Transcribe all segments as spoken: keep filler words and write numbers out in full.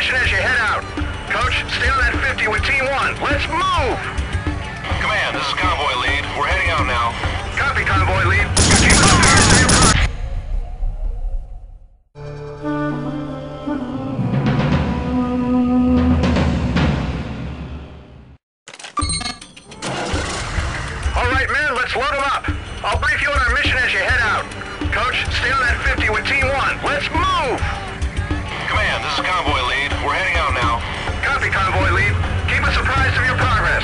mission as you head out. Coach, stay on that fifty with Team one. Let's move! Command, this is Convoy Lead. We're heading out now. Copy, Convoy Lead. Keep us abreast of your progress. All right, men, let's load them up. I'll brief you on our mission as you head out. Coach, stay on that fifty with Team one. Let's move! Command, this is Convoy Lead. We're heading out now. Copy, Convoy Lead. Keep us apprised of your progress.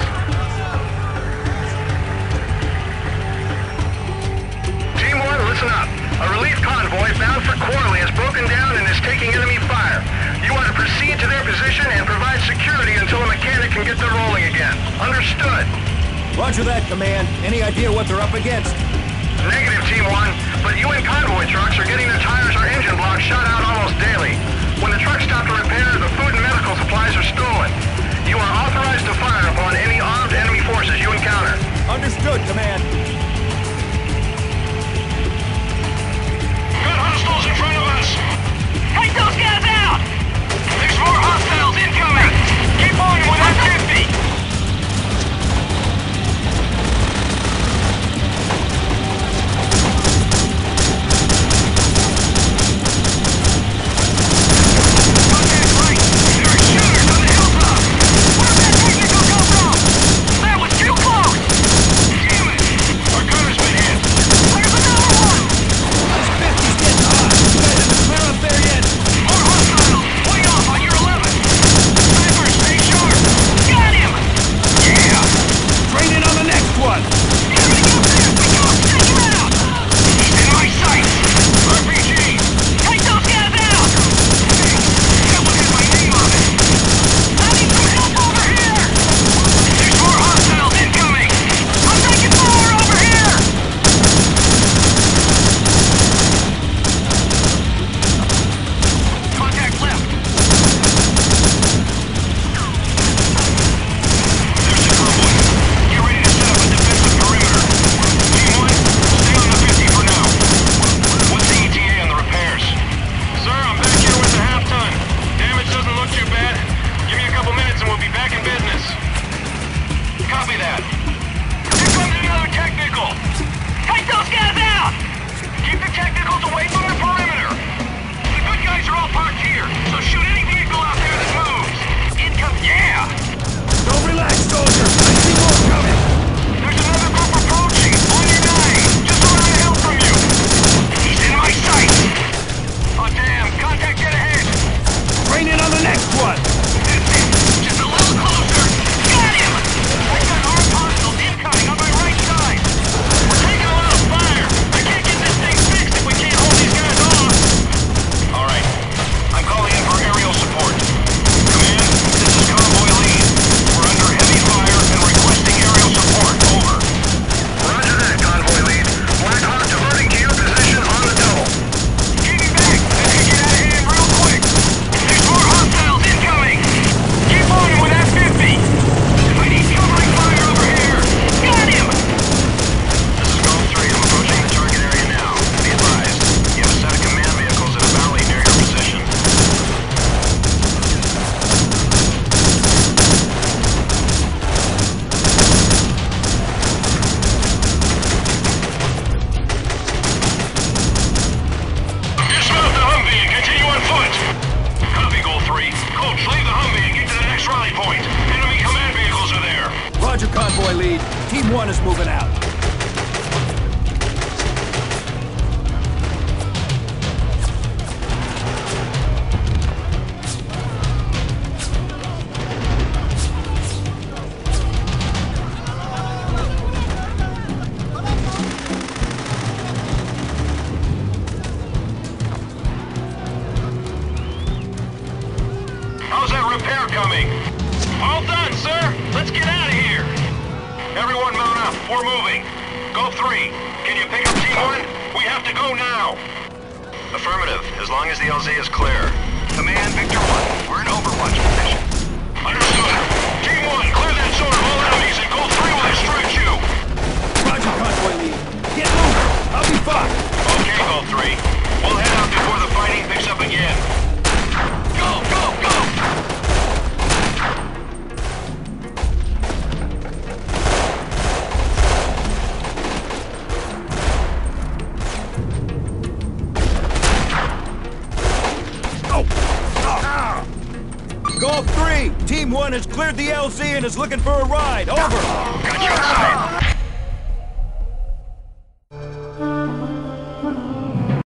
Team one, listen up. A relief convoy bound for Quarley has broken down and is taking enemy fire. You are to proceed to their position and provide security until a mechanic can get them rolling again. Understood? Roger that, Command. Any idea what they're up against? Negative, Team one, but U N convoy trucks are getting their tires or engine blocks shot out almost daily. When the trucks stop to repair, the food and medical supplies are stolen. You are authorized to fire upon any armed enemy forces you encounter. Understood, Command. Got hostiles in front of us! Take those guys out! There's more hostiles incoming! Keep on with that fifty! one is moving out. How's that repair coming? All done, sir. Let's get out of here. Everyone mount up. We're moving. Go three. Can you pick up Team one? We have to go now. Affirmative, as long as the L Z is clear. Command, Victor one. We're in Overwatch position. Understood. Team one, clear that zone of all enemies and Gold three will extract you. Roger, convoy lead. Get moving. I'll be fine. Okay, Gold three. We'll head out before the fighting picks up again. Go, go, go! one has cleared the L Z and is looking for a ride. Over.